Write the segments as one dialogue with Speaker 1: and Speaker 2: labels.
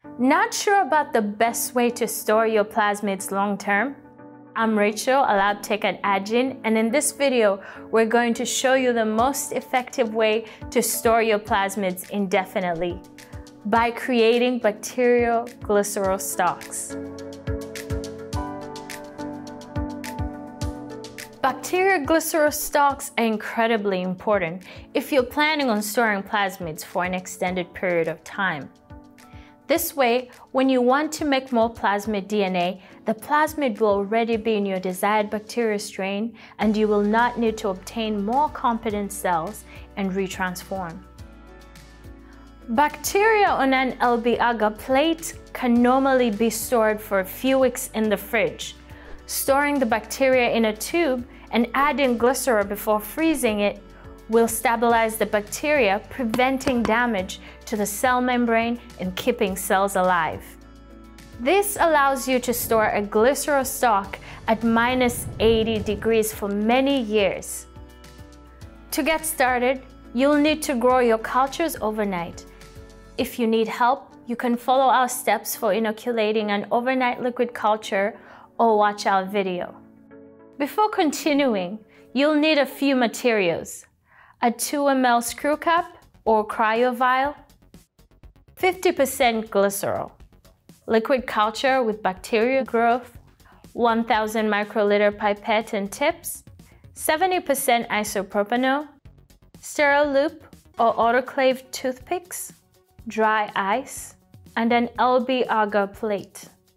Speaker 1: Not sure about the best way to store your plasmids long term? I'm Racheal, a lab tech at Addgene, and in this video, we're going to show you the most effective way to store your plasmids indefinitely by creating Bacterial Glycerol Stocks. Bacterial Glycerol stocks are incredibly important if you're planning on storing plasmids for an extended period of time. This way, when you want to make more plasmid DNA, the plasmid will already be in your desired bacteria strain and you will not need to obtain more competent cells and retransform. Bacteria on an LB agar plate can normally be stored for a few weeks in the fridge. Storing the bacteria in a tube and adding glycerol before freezing it will stabilize the bacteria, preventing damage to the cell membrane and keeping cells alive. This allows you to store a glycerol stock at -80 degrees for many years. To get started, you'll need to grow your cultures overnight. If you need help, you can follow our steps for inoculating an overnight liquid culture or watch our video. Before continuing, you'll need a few materials: a 2 ml screw cap or cryo vial, 50% glycerol, liquid culture with bacterial growth, 1000 microliter pipette and tips, 70% isopropanol, sterile loop or autoclave toothpicks, dry ice, and an LB agar plate.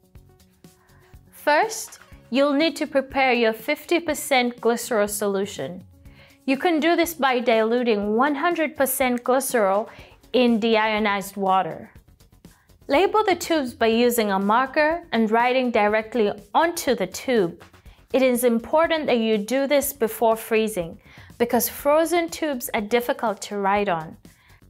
Speaker 1: First, you'll need to prepare your 50% glycerol solution. You can do this by diluting 100% glycerol in deionized water. Label the tubes by using a marker and writing directly onto the tube. It is important that you do this before freezing because frozen tubes are difficult to write on,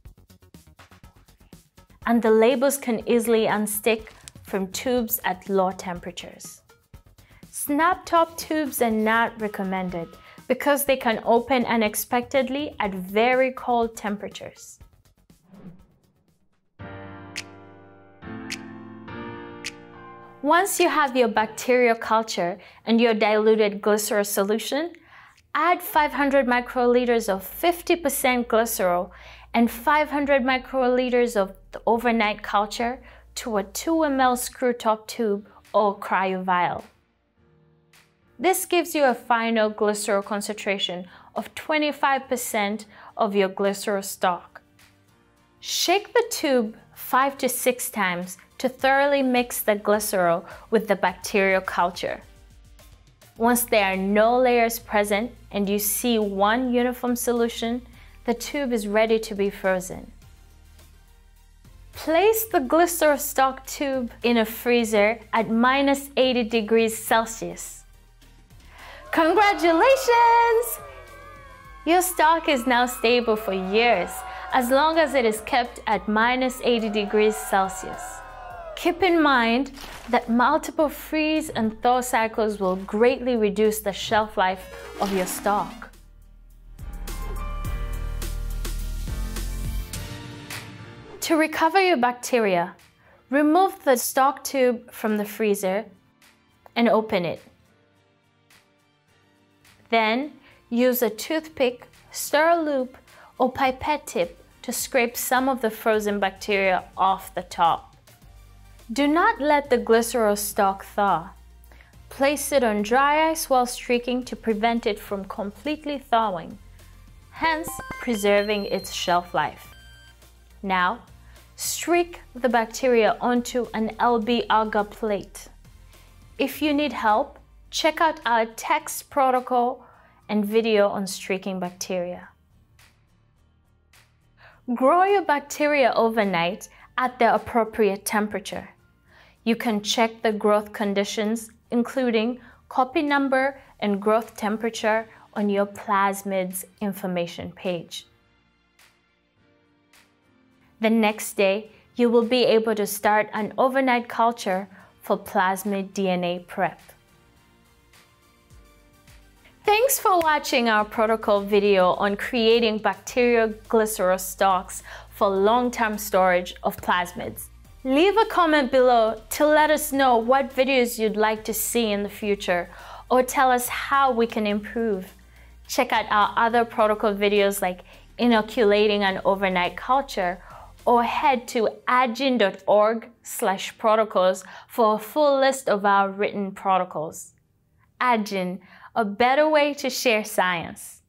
Speaker 1: and the labels can easily unstick from tubes at low temperatures. Snap top tubes are not recommended because they can open unexpectedly at very cold temperatures. Once you have your bacterial culture and your diluted glycerol solution, add 500 microliters of 50% glycerol and 500 microliters of the overnight culture to a 2 ml screw top tube or cryo vial. This gives you a final glycerol concentration of 25% of your glycerol stock. Shake the tube 5 to 6 times to thoroughly mix the glycerol with the bacterial culture. Once there are no layers present and you see one uniform solution, the tube is ready to be frozen. Place the glycerol stock tube in a freezer at -80 degrees Celsius. Congratulations! Your stock is now stable for years, as long as it is kept at -80 degrees Celsius. Keep in mind that multiple freeze and thaw cycles will greatly reduce the shelf life of your stock. To recover your bacteria, remove the stock tube from the freezer and open it. Then, use a toothpick, sterile loop, or pipette tip to scrape some of the frozen bacteria off the top. Do not let the glycerol stock thaw. Place it on dry ice while streaking to prevent it from completely thawing, hence preserving its shelf life. Now, streak the bacteria onto an LB agar plate. If you need help, check out our text protocol and video on streaking bacteria. Grow your bacteria overnight at the appropriate temperature. You can check the growth conditions, including copy number and growth temperature, on your plasmids information page. The next day, you will be able to start an overnight culture for plasmid DNA prep. Thanks for watching our protocol video on creating bacterial glycerol stocks for long-term storage of plasmids. Leave a comment below to let us know what videos you'd like to see in the future, or tell us how we can improve. Check out our other protocol videos like Inoculating an Overnight Culture, or head to addgene.org/protocols for a full list of our written protocols. Addgene, a better way to share science.